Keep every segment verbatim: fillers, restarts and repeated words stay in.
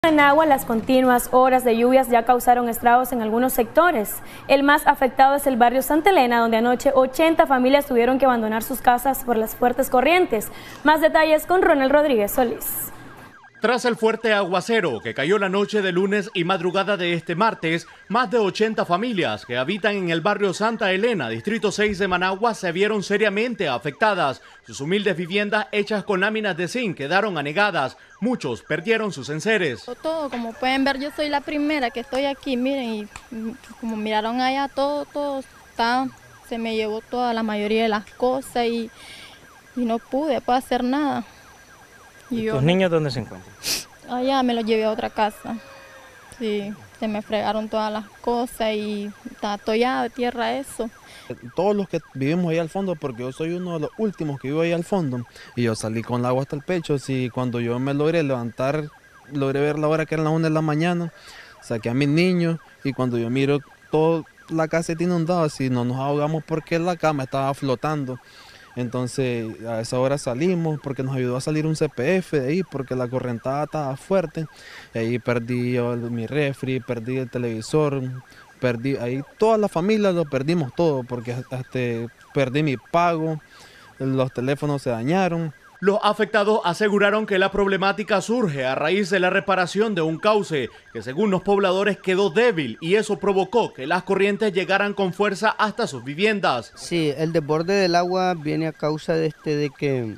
En agua, las continuas horas de lluvias ya causaron estragos en algunos sectores. El más afectado es el barrio Santa Elena, donde anoche ochenta familias tuvieron que abandonar sus casas por las fuertes corrientes. Más detalles con Ronald Rodríguez Solís. Tras el fuerte aguacero que cayó la noche de lunes y madrugada de este martes, más de ochenta familias que habitan en el barrio Santa Elena, distrito seis de Managua, se vieron seriamente afectadas. Sus humildes viviendas hechas con láminas de zinc quedaron anegadas. Muchos perdieron sus enseres. Todo, como pueden ver, yo soy la primera que estoy aquí, miren, y como miraron allá, todo, todo está, se me llevó toda la mayoría de las cosas y, y no pude, puedo hacer nada. ¿Y yo, ¿Tus niños dónde se encuentran? Allá me los llevé a otra casa. Sí, se me fregaron todas las cosas y está atollado de tierra eso. Todos los que vivimos ahí al fondo, porque yo soy uno de los últimos que vivo ahí al fondo, y yo salí con el agua hasta el pecho. Si cuando yo me logré levantar, logré ver la hora que era las una de la mañana, saqué a mis niños, y cuando yo miro toda la casa está inundada, si no nos ahogamos porque la cama estaba flotando. Entonces a esa hora salimos porque nos ayudó a salir un C P F de ahí porque la correntada estaba fuerte. Y ahí perdí yo mi refri, perdí el televisor, perdí ahí toda la familia, lo perdimos todo porque hasta perdí mi pago, los teléfonos se dañaron. Los afectados aseguraron que la problemática surge a raíz de la reparación de un cauce que según los pobladores quedó débil y eso provocó que las corrientes llegaran con fuerza hasta sus viviendas. Sí, el desborde del agua viene a causa de, este, de que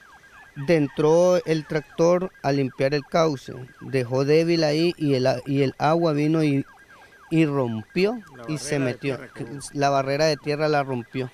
entró el tractor a limpiar el cauce, dejó débil ahí y el, y el agua vino y, y rompió y se metió, la barrera de tierra la rompió.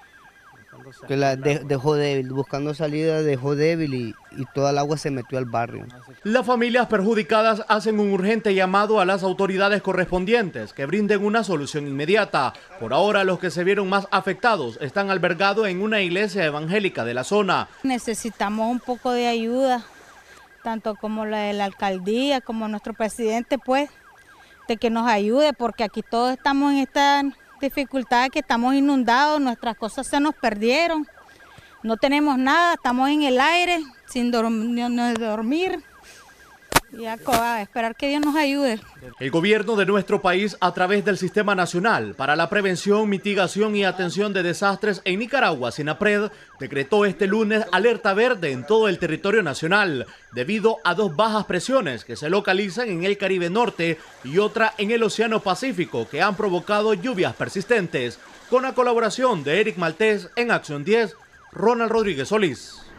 Que la de, dejó débil, buscando salida dejó débil y, y toda el agua se metió al barrio. Las familias perjudicadas hacen un urgente llamado a las autoridades correspondientes que brinden una solución inmediata. Por ahora los que se vieron más afectados están albergados en una iglesia evangélica de la zona. Necesitamos un poco de ayuda, tanto como la de la alcaldía, como nuestro presidente, pues, de que nos ayude, porque aquí todos estamos en esta dificultad, que estamos inundados, nuestras cosas se nos perdieron, no tenemos nada, estamos en el aire, sin dormir, no dormir, y a, a esperar que Dios nos ayude. El gobierno de nuestro país, a través del Sistema Nacional para la Prevención, Mitigación y Atención de Desastres en Nicaragua, SINAPRED, decretó este lunes alerta verde en todo el territorio nacional, debido a dos bajas presiones que se localizan en el Caribe Norte y otra en el Océano Pacífico, que han provocado lluvias persistentes. Con la colaboración de Eric Maltés en Acción diez, Ronald Rodríguez Solís.